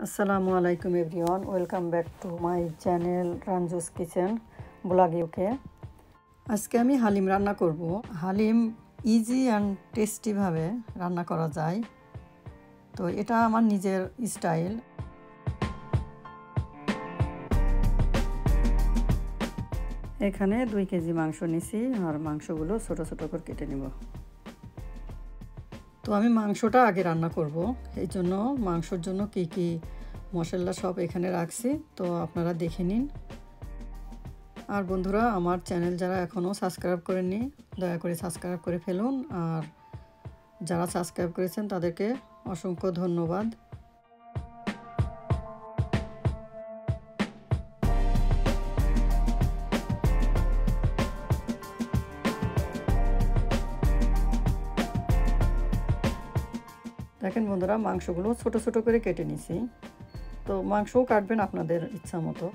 আসসালামু আলাইকুম everyone, welcome back to my channel Ranju's kitchen blog UK. আজকে আমি হালিম রান্না করব। হালিম ইজি অ্যান্ড টেস্টিভাবে রান্না করা যায়, তো এটা আমার নিজের স্টাইল। এখানে 2 কেজি মাংস নিছি আর মাংসগুলো ছোট ছোট করে কেটে নেব। তো আমি মাংসটা আগে রান্না করব, এই জন্য মাংসর জন্য কি মশলা সব এখানে রাখছি, তো আপনারা দেখে নিন। আর বন্ধুরা, আমার চ্যানেল যারা এখনও সাবস্ক্রাইব করেননি দয়া করে সাবস্ক্রাইব করে ফেলুন, আর যারা সাবস্ক্রাইব করেছেন তাদেরকে অসংখ্য ধন্যবাদ। দেখেন বন্ধুরা, মাংসগুলো ছোট ছোট করে কেটে নিছি, তো মাংসও কাটবেন আপনাদের ইচ্ছা মতো।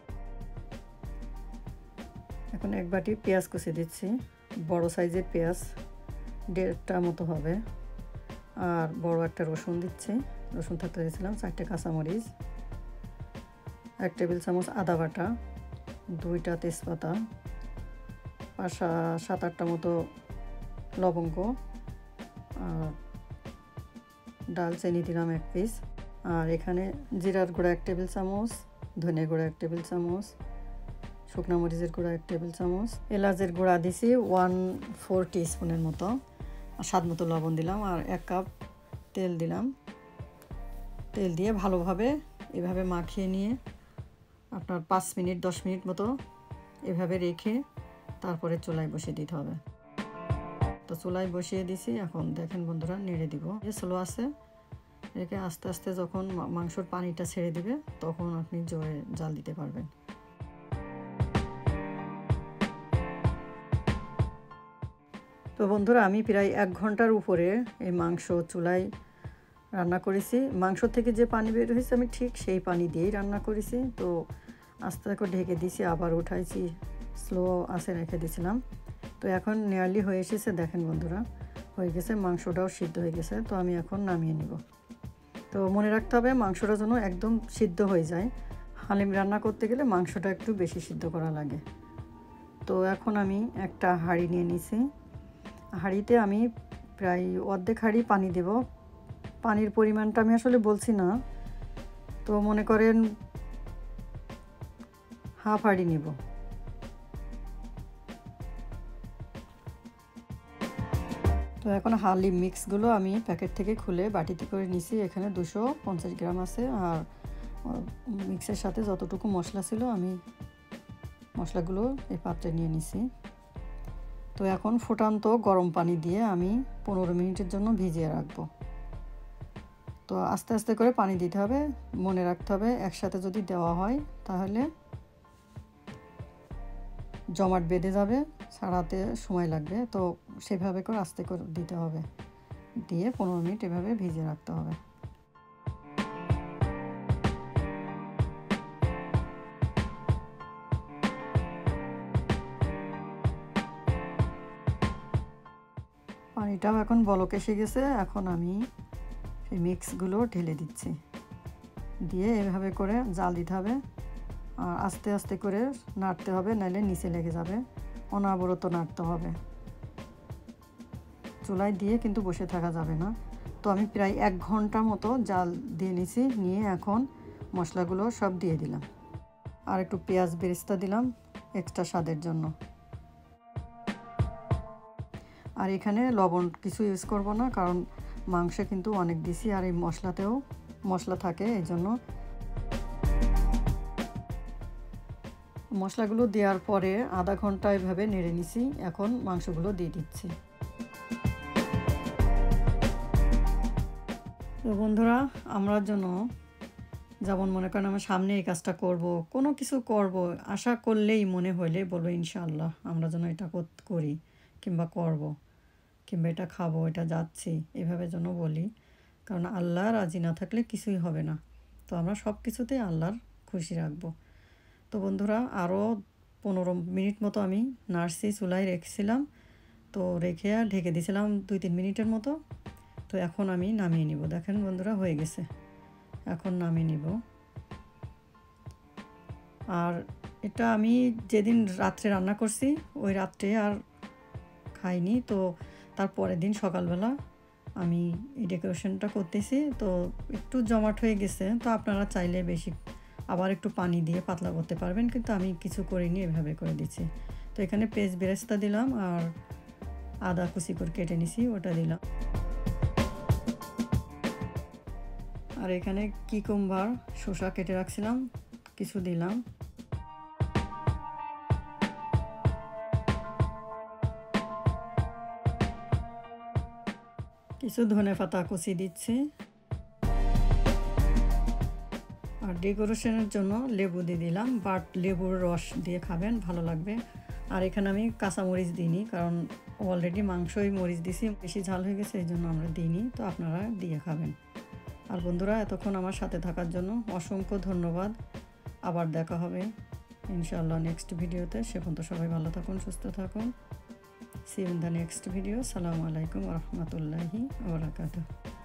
এখন এক বাটি পেঁয়াজ কুচি দিচ্ছি, বড় সাইজের পেঁয়াজ 1.5টা মতো হবে। আর বড় একটা রসুন দিচ্ছি, রসুন থাকতে দিয়েছিলাম। 4টে কাঁচামরিচ, 1 টেবিল চামচ আদা বাটা, 2টা তেজপাতা, 7-8টা মতো লবঙ্গ, আর ডালচিনি দিলাম 1 পিস। আর এখানে জিরার গুঁড়া 1 টেবিল চামচ, ধনে গুঁড়া 1 টেবিল চামচ, শুকনা মরিচের গুঁড়া 1 টেবিল চামচ, এলাচের গুঁড়া দিছি 1/4 টিস্পুনের মতো, আর স্বাদ মতো লবণ দিলাম, আর 1 কাপ তেল দিলাম। তেল দিয়ে ভালোভাবে এভাবে মাখিয়ে নিয়ে আপনার 5 মিনিট 10 মিনিট মতো এভাবে রেখে তারপরে চুলায় বসিয়ে দিতে হবে। তো চুলায় বসিয়ে দিছি। এখন দেখেন বন্ধুরা, নেড়ে দিব। স্লো আছে রেখে আস্তে আস্তে যখন মাংসর পানিটা ছেড়ে দিবে তখন আপনি জোরে জাল দিতে পারবেন। তো বন্ধুরা, আমি প্রায় 1 ঘন্টার উপরে এই মাংস চুলায় রান্না করেছি। মাংস থেকে যে পানি বের হয়েছে আমি ঠিক সেই পানি দিয়েই রান্না করেছি। তো আস্তে করে ঢেকে দিয়েছি, আবার উঠাইছি, স্লো আঁচে রেখে দিয়েছিলাম। তো এখন নিয়ারলি হয়ে এসেছে। দেখেন বন্ধুরা, হয়ে গেছে, মাংসটাও সিদ্ধ হয়ে গেছে। তো আমি এখন নামিয়ে নিব। তো মনে রাখতে হবে মাংসটা যেন একদম সিদ্ধ হয়ে যায়। হালিম রান্না করতে গেলে মাংসটা একটু বেশি সিদ্ধ করা লাগে। তো এখন আমি একটা হাঁড়ি নিয়ে নিছি। হাঁড়িতে আমি প্রায় অর্ধেক হাঁড়ি পানি দেব। পানির পরিমাণটা আমি আসলে বলছি না, তো মনে করেন হাফ হাঁড়ি নিব। তো এখন হালিম মিক্সগুলো আমি প্যাকেট থেকে খুলে বাটিতে করে নিছি। এখানে 250 গ্রাম আছে, আর মিক্সের সাথে যতটুকু মশলা ছিল আমি মশলাগুলো এই পাত্রে নিয়ে নিছি। তো এখন ফুটান্ত গরম পানি দিয়ে আমি 15 মিনিটের জন্য ভিজিয়ে রাখবো। তো আস্তে আস্তে করে পানি দিতে হবে। মনে রাখতে হবে একসাথে যদি দেওয়া হয় তাহলে জমাট বেঁধে যাবে, ছাড়াতে সময় লাগবে। তো সেভাবে করে আস্তে করে দিতে হবে, দিয়ে 15 মিনিট এভাবে ভিজিয়ে রাখতে হবে। পানিটাও এখন বলক এসে গেছে। এখন আমি সেই মিক্সগুলো ঢেলে দিচ্ছি, দিয়ে এভাবে করে জাল দিতে হবে। আর আস্তে আস্তে করে নাড়তে হবে, নাহলে নিচে লেগে যাবে। অনবরত নাড়তে হবে, চুলায় দিয়ে কিন্তু বসে থাকা যাবে না। তো আমি প্রায় 1 ঘন্টা মতো জাল দিয়ে নিছি। নিয়ে এখন মশলাগুলো সব দিয়ে দিলাম, আর একটু পেঁয়াজ বেরেস্তা দিলাম এক্সট্রা স্বাদের জন্য। আর এখানে লবণ কিছু ইউজ করব না, কারণ মাংসে কিন্তু অনেক দিছি, আর এই মশলাতেও মশলা থাকে, এই জন্য। মশলাগুলো দেওয়ার পরে আধা ঘন্টা এভাবে নেড়ে নিছি। এখন মাংসগুলো দিয়ে দিচ্ছি। তো বন্ধুরা, আমরা জন্য যেমন মনে করেন আমার সামনে এই কাজটা করব, কোনো কিছু করব আশা করলেই মনে হলে বলবো ইনশাআল্লাহ আমরা যেন এটা করি, কিংবা করব, কিংবা এটা খাবো, এটা যাচ্ছি, এভাবে যেন বলি। কারণ আল্লাহ রাজি না থাকলে কিছুই হবে না। তো আমরা সব কিছুতেই আল্লাহর খুশি রাখবো। তো বন্ধুরা, আরও 15 মিনিট মতো আমি নাড়ছি, চুলায় রেখেছিলাম। তো রেখে আর ঢেকে দিয়েছিলাম 2-3 মিনিটের মতো। তো এখন আমি নামিয়ে নিব। দেখেন বন্ধুরা, হয়ে গেছে। এখন নামিয়ে নিব। আর এটা আমি যেদিন রাত্রে রান্না করছি ওই রাত্রে আর খাইনি, তো তারপরের দিন সকালবেলা আমি এই ডেকোরেশনটা করতেছি। তো একটু জমাট হয়ে গেছে, তো আপনারা চাইলে বেশি আবার একটু পানি দিয়ে পাতলা করতে পারবেন, কিন্তু আমি কিছু করিনি, এভাবে করে দিচ্ছি। তো এখানে পেঁয়াজ বেরেস্তা দিলাম আর আদা কুচি করে কেটে নিছি ওটা দিলাম। আর এখানে কিকুম্বার শসা কেটে রাখছিলাম কিছু দিলাম। কিছু ধনেপাতা কুচি দিচ্ছি। আর ডেকোরেশনের জন্য লেবু দিয়ে দিলাম, বাট লেবুর রস দিয়ে খাবেন, ভালো লাগবে। আর এখানে আমি কাঁচামরিচ দিইনি, কারণ অলরেডি মাংসই মরিচ দিছি, বেশি ঝাল হয়ে গেছে এই জন্য আমরা দিইনি, তো আপনারা দিয়ে খাবেন। আর বন্ধুরা, এতক্ষণ আমার সাথে থাকার জন্য অসংখ্য ধন্যবাদ। আবার দেখা হবে ইনশাআল্লাহ নেক্সট ভিডিওতে। সে পর্যন্ত সবাই ভালো থাকুন, সুস্থ থাকুন। See you in the next video. আসসালামু আলাইকুম ওয়া রাহমাতুল্লাহি ওয়া বারাকাতুহু।